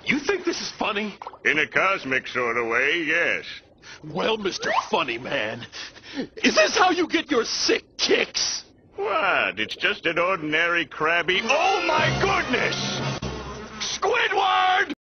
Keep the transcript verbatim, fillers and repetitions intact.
You think this is funny? In a cosmic sort of way, yes. Well, Mister Funny Man, is this how you get your sick kicks? What? It's just an ordinary krabby. Oh, my goodness! Squidward!